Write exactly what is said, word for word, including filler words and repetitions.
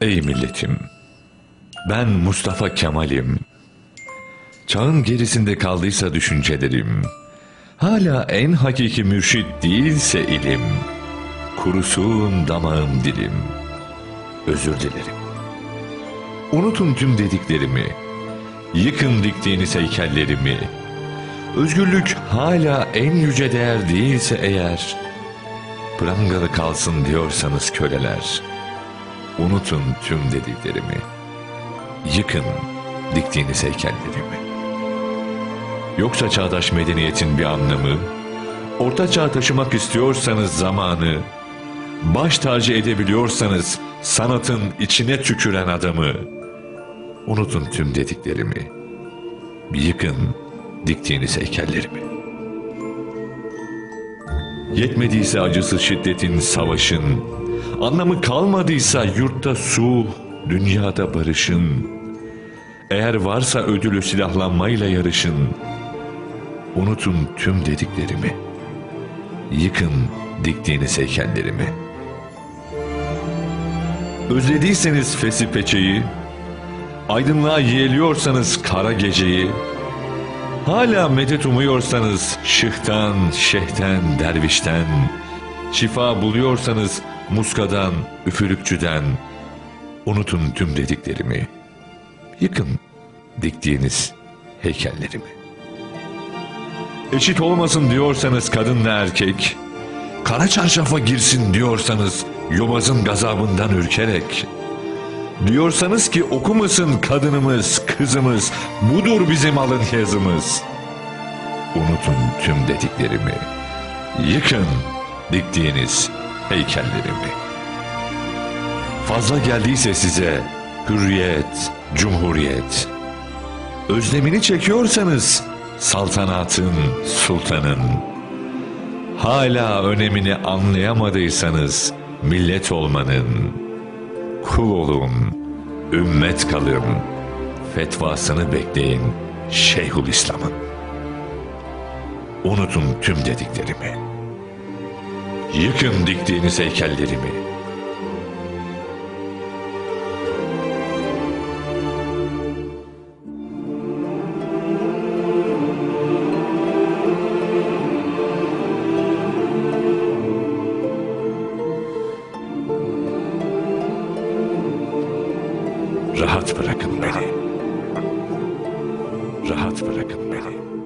Ey milletim! Ben Mustafa Kemal'im. Çağın gerisinde kaldıysa düşüncelerim, hala en hakiki mürşit değilse ilim, kurusun damağım dilim, özür dilerim. Unutun tüm dediklerimi, yıkın diktiğiniz heykellerimi. Özgürlük hala en yüce değer değilse eğer, prangalı kalsın diyorsanız köleler, unutun tüm dediklerimi, yıkın diktiğiniz heykellerimi. Yoksa çağdaş medeniyetin bir anlamı, orta çağ taşımak istiyorsanız zamanı, baş tacı edebiliyorsanız sanatın içine tüküren adamı, unutun tüm dediklerimi, yıkın diktiğiniz heykellerimi. Yetmediyse acısı şiddetin, savaşın, anlamı kalmadıysa yurtta sulh, dünyada barışın, eğer varsa ödülü silahlanmayla yarışın, unutun tüm dediklerimi, yıkın diktiğiniz heykellerimi. Özlediyseniz fesi peçeyi, aydınlığa yeğliyorsanız kara geceyi, hala medet umuyorsanız şıhtan, şeyhten, dervişten, şifa buluyorsanız muskadan, üfürükçüden, unutun tüm dediklerimi, yıkın diktiğiniz heykellerimi. Eşit olmasın diyorsanız kadınla erkek, kara çarşafa girsin diyorsanız yobazın gazabından ürkerek, diyorsanız ki okumasın kadınımız, kızımız, budur bizim alın yazımız, unutun tüm dediklerimi, yıkın diktiğiniz heykellerimi. Fazla geldiyse size hürriyet, cumhuriyet, özlemini çekiyorsanız saltanatın, sultanın, hala önemini anlayamadıysanız millet olmanın, kul olun, ümmet kalın, fetvasını bekleyin Şeyhülislam'ın. Unutun tüm dediklerimi, yıkın diktiğiniz heykellerimi. Rahat bırakın beni. Rahat bırakın beni.